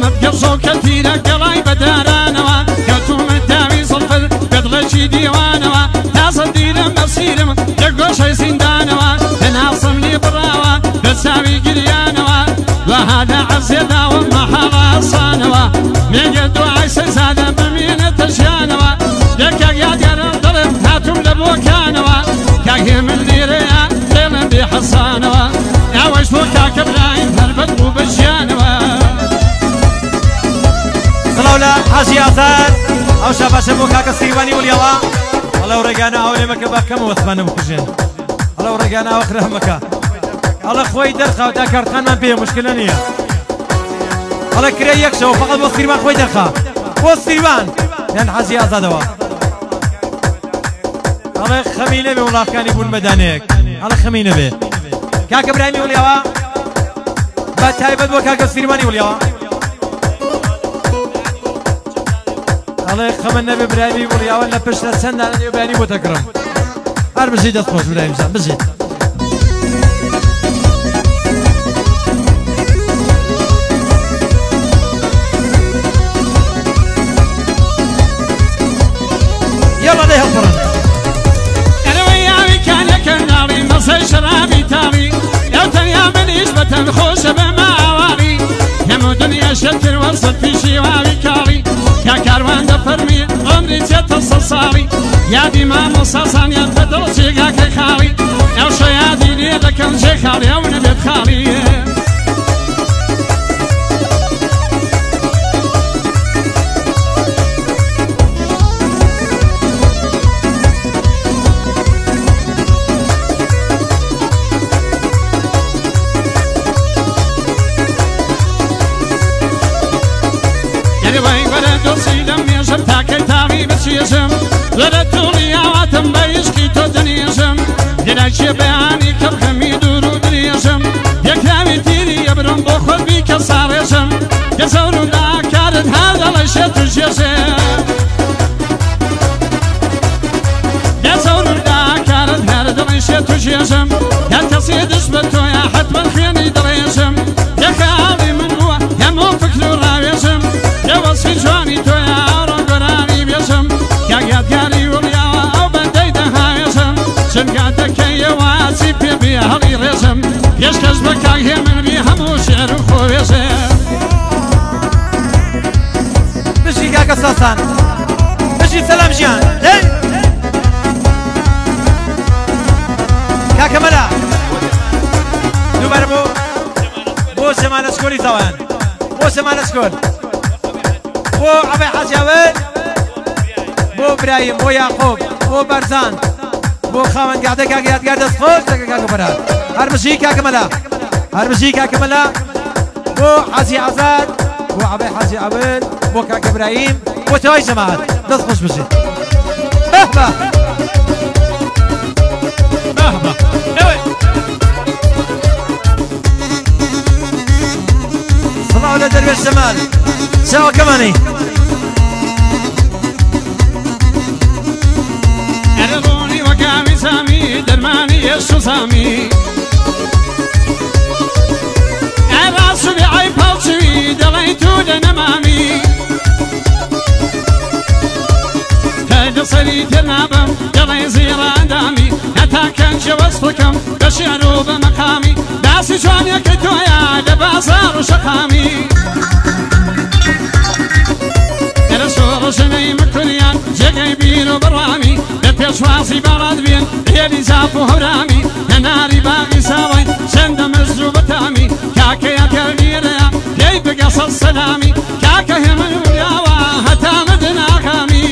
دڵمت گەڵسۆ کەتیرە گەڵای بەدارانەوە کەوتومە داوی زڵفر بێدڵێکی دیوانەوە تازە دیرم بەسیرم یەکگۆشەی زیندانەوە لەناوسم لێ بڕاوە بەچاوی گریانەوە وەهادە عەزێداوە مەحاڵە ئەسانەوە مێگە دوعای سەرزادە بمێنێتە ژیانەوە یەکێک یادگارم دڵم هاتووم لە بۆکانەوە کاکێ من لێرەیە لێڵم بێ حەسانەوە ئەوەش بۆ کاکە برایم هەربەت بوو بە ژیانەوە سڵاو لە حاجی ئازاد ئەو شاباشە بۆ کاکە سیروانی ولیەوە ئەڵە و ڕێگانە ئەو لێ مەکە باکەمە وەسمانە بکوژێن ئەڵە و ڕێگانە ئەوە خرە مەکە ئەڵە خۆی دەرخاودا کارتخانمان پێ مشکلە نییە ئەڵە کرێ یەکشەوە فەقەت بۆ سیروان خۆی دەرخا بۆ سیروان یان حاجی ئازادەوە ئەڵێ خەمی نەبێ وڵاتەکانی بوون مەدانەیەک ئەڵە خەمی نەبێ کاکە برایمی ولیەوە بە تایبەت بۆ کاکە سیروانی ولیەوە ئەڵێ خەمە نەبێ برایمی ولیەوە لە پشتە چەندانە نێوبیانی بۆ تەکڕم هەر بژی دەستخۆش برایمزان بژیت يلا ليه الفرن انا وياي كان يكناري مصي شرابي تاري لو تنيا منيش بتنخوش بمعواري يا مو دنيا شتر وصل في شواري كاري يا كاروان دفرمي عمري تتصل صاري يا دي ما مصاصان يا تدرسي قاك خالي يا شيادي لي لكن شي خالي او نبيت خالي لەرە توڵیاواتم بە عیشقی تۆ دەنێژم لێرەکێ بەیانی کەڕخەمی دوور و درێژم یەکراوی تیری ئەبرم بۆ خۆت بی کە ساڕێژم کە زەور و داکارت هەر دەڵەشێت و ژێژم کە زەور و داکارت هەر دەڵەشێت و ژێژم هەر کەسێ دش بە تۆیە حەتمەن خوێنی دەڵێژم یەکە ئاڵی من بووە هەموو فکر و ڕاوێژم لەوەسی جوانی تۆیە ئەوڕۆ گۆرانی بێژم یادگاری ولیاوە ئەو بەندەی دەهاێژم چنگاتەکەی واچی پێ بێ هەڵی ڕێژم پێشکەش بە کاکێ من بی هەموو شێر و خۆوێژم بشی کاکە ساسان بشی سەلام ژیان کاکە مەلا دووبارە بۆ زەمانە سکۆری زەوان بۆ زەمانە سکۆر بۆ عەبەی حاجیاوەر بۆ برایم بۆ یاقۆب بۆ بەرزان بۆ خاوەنگادە کاکە یادگار دەستخۆش دەکە کاکە بەرات هەر بژی کاکە مەلا هەر بژی کاکە مەلا بۆ حاجی ئازاد بۆ عەبەی حاجی عەبد بۆ کاکە برایم بۆ تەوای جەماعەت دەستخۆش بژێت بەهبە بەهبە سڵاو لە دەروێش جەمال چاوەکەمانی ئەرەڕۆنی وەکاوی سامی دەرمانی ئێش و سامی ئەڕاستوبی عەی پەڵچوی دەڵێی تو دەنەمامی کە سەری تێر نابم دەڵێی زیڕەندامی هەتا کەنجە وەست بکەم بە شێر و بە مەقامی باسی جوانیەکەی تۆیە لە بازاڕ و شەقامی ئەرە شۆڕژنەی مکوریان جێگەی بیر و بڕوامی لە پێشوازی بەڕاد بێن هێلی زاف و هەورامی هەناری باغی ساوای چەندە مەزر و بەتامی کاکە یەکە لێرەیە پێی بگە سەد سەلامی کاکە هێمن وریاوە هەتا مدن ئاغامی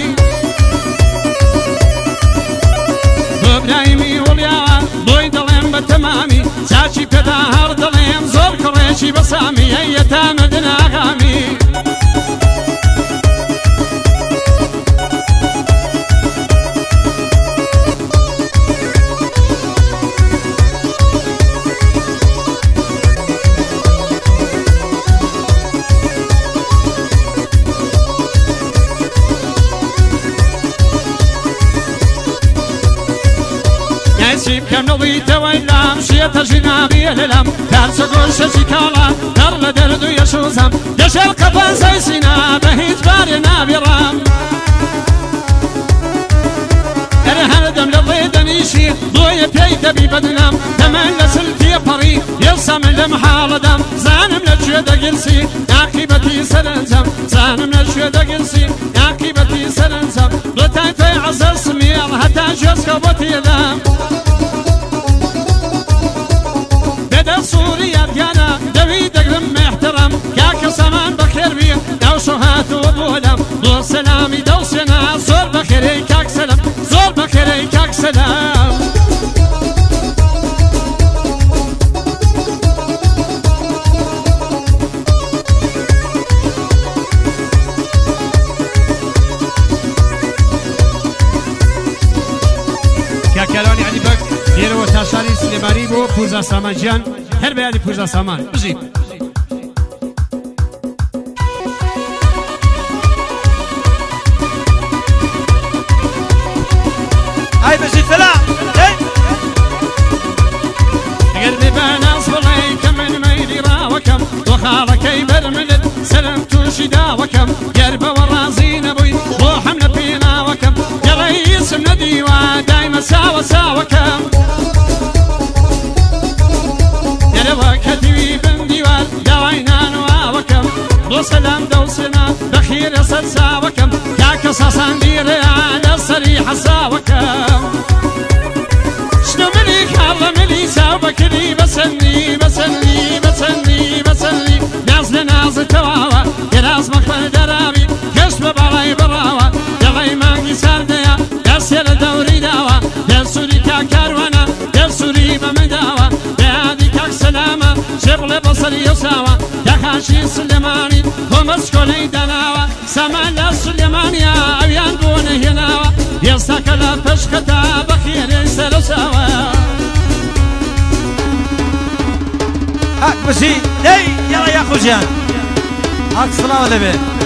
بۆ برایمی وڵیاوە بۆی دەڵێم بە تەمامی چاچی پێدا هەر دەڵێم زۆر کڕێکی بەسامی هەیەتا مدن ئاغامی نسيب كم نضيت ويلام شيت جنابي للام دارس قوشة كالا در لدردو يشوزم دشل قفا سيسنا بهيج بارنا برام هردم لضيدنيشي ضوي بيت ببدنام تمن لسلتي بري يلصم لمحال دم زانم لجود قلسي عاقبتي سرنزم زانم لجود قلسي عاقبتي سرنزم بلتاي في عزر سمير حتى جوز كوبتي دم بدا سوريا ديانا دوي دقرم محترم كاك سمان بخير بيه دو شهات وبولم دو سلامي دو سنا زور بخيري كاك سلام زور بخيري كاك سلام كاكالوني علي بك ديرو تاشاري سليماني بو پوزا سامان جان هر بيادي پوزا سامان بجيب هاي بجيب فلا قلبي بناس والله كم من ميلي راوكم وخالك برملت سلمت شدا وكم قرب ورازين ابوي روح من فينا وكم يا رئيس من ديوا دايما ساوى ساوكم يا روا كتبي بن ديوال داوينا نواوكم دو سلام دوسنا بخير يصل ساوكم يا كصاصان دير على الصريح ساوكم شنو ملي كارل ملي ساوبك لي بسني بسني بسني بسني نازل نازل تواوا يا ناس مقبل درابي كشف براي براوا يا غي مانجي سارديا يسير دوري داوا يا سوري كاكاروانا يا سوري بمداوا يا هادي كاك سلامة شغل بصري يساوا يا خاشي سليماني ومسكولي دناوا سمان سليمانيا اويان بوني هناوا يستكلا فشكتا بخير يسلو سوا هاك بسي دي يلا يا خوجان هاك صلاة لبي